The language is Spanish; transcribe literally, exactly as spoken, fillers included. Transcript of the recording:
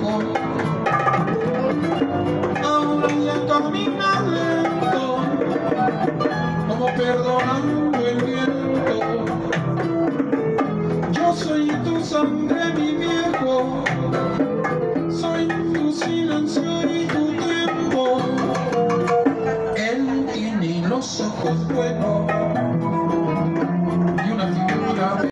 viejo, ahora ya camina lento, como perdonando el viento. Yo soy tu sangre, mi viejo, soy tu silencio y tu tiempo. Él tiene los ojos buenos,